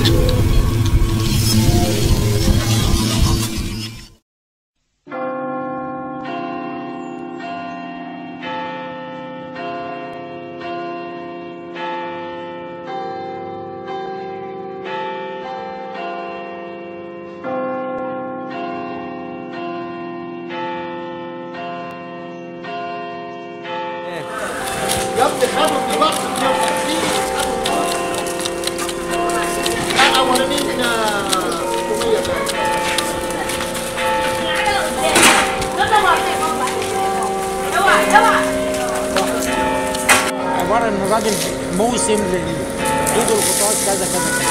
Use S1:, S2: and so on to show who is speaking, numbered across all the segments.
S1: يا ابني خدوا دلوقتي 150 لا اولانيين 600
S2: عباره ان الراجل موسم للعيد الغطاس كذا كذا.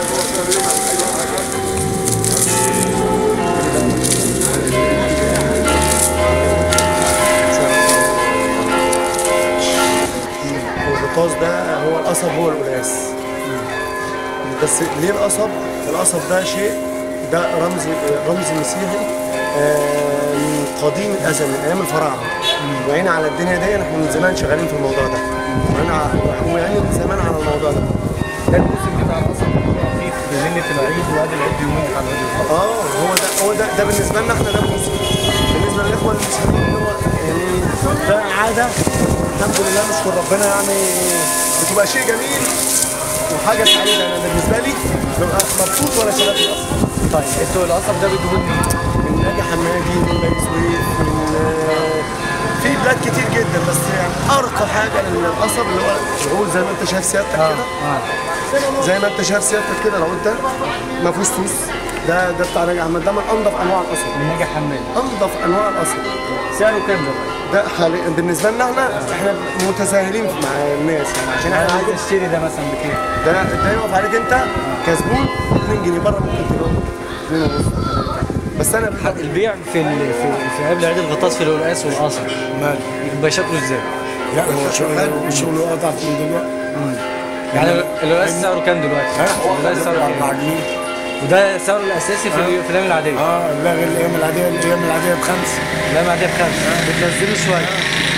S3: الغطاس ده هو القصب، هو القلاس. بس ليه القصب؟ القصب ده شيء، ده رمز مسيحي من قديم الازل، من ايام الفراعنه. وعينا على الدنيا دي، احنا من زمان شغالين في الموضوع ده. وعينا من زمان على الموضوع ده.
S4: ده الموسم بتاع القصب اللي هو فيه في ليله العيد وبعد العيد بيومين حضرتك.
S3: هو ده بالنسبه لنا احنا، ده موسم. بالنسبه للاخوه المسلمين هو يعني ده عاده، الحمد لله نشكر ربنا، يعني بتبقى شيء جميل وحاجه سعيده. انا بالنسبه لي ببقى مبسوط وانا شغال في القصب.
S4: طيب انتوا القصب ده بتجيبوه منين؟
S3: من ناجي حمادي، من بني سويف، في بلاد كتير جدا. بس يعني ارقى حاجه للقصب اللي هو العود، زي ما انت شايف سيادتك كده. زي ما انت شايف سيادتك كده، العود ده ما فيهوش توس. ده بتاع ناجي حمادي، ده من انضف انواع القصب.
S4: من ناجي حمادي.
S3: انضف انواع القصب.
S4: سعره كام ده؟
S3: ده حاليا بالنسبه لنا احنا متساهلين مع الناس، يعني عشان
S4: انا
S3: احنا
S4: عايز اشتري ده مثلا بكام؟
S3: ده يقف عليك انت كسبون 2 جنيه، بره ممكن تبقى 2 ونص. بس انا
S4: البيع في قبل عيد الغطاس في القلقاس والقصب
S5: مال
S4: يبقى شكله ازاي؟
S5: لا هو شغال وشغله اضعف من دلوقتي.
S4: يعني القلقاس سعره كام دلوقتي؟ القلقاس سعره
S5: 4 جنيه.
S4: وده سعره الاساسي في الايام العاديه؟
S5: لا غير الايام العاديه، الايام العاديه ب5.
S4: الايام العاديه ب5 بتنزلوا شويه.